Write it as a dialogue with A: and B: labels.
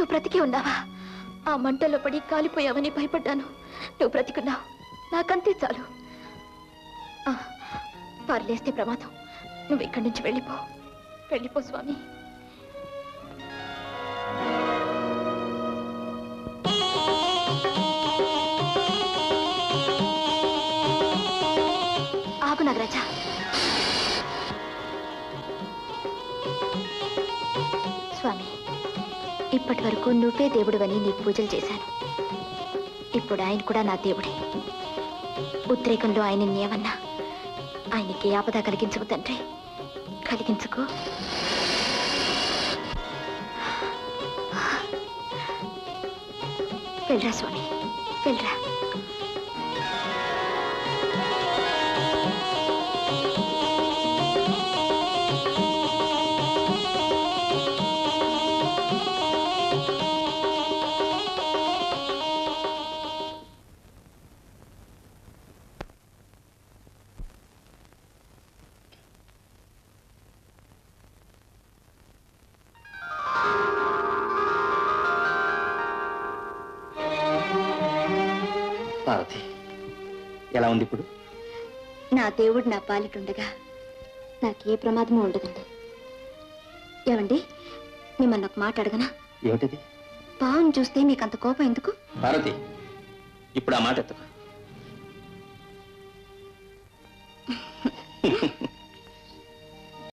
A: నువ్వు బ్రతికి ఉన్నావా? ఆ మంటల్లో పడి కాలిపోయావని భయపడ్డాను. నువ్వు బ్రతికున్నావు, నాకంతే చాలు. పారలేస్తే ప్రమాదం. నువ్వు ఇక్కడి నుంచి వెళ్ళిపో, వెళ్ళిపో స్వామి. ఆగు నాగరాజా. స్వామి, ఇప్పటి వరకు నువ్వే దేవుడివని నీకు పూజలు చేశాను. ఇప్పుడు ఆయన కూడా నా దేవుడే. ఉద్రేకంలో ఆయన ఏమన్నా ఆయనకి ఆపద కలిగించుకు తండ్రి, కలిగించుకో. వెళ్ళరా స్వామి, వెళ్ళరా.
B: పార్వతి, ఎలా ఉంది ఇప్పుడు?
A: నా దేవుడు నా పాలిటుండగా నాకే ప్రమాదము ఉండదండి. ఏమండి, మిమ్మల్ని ఒక మాట అడగనా?
B: ఏమిటది?
A: పావును చూస్తే మీకు అంత కోపం ఎందుకు?
B: పార్వతి, ఇప్పుడు ఆ మాట ఎత్తుకో.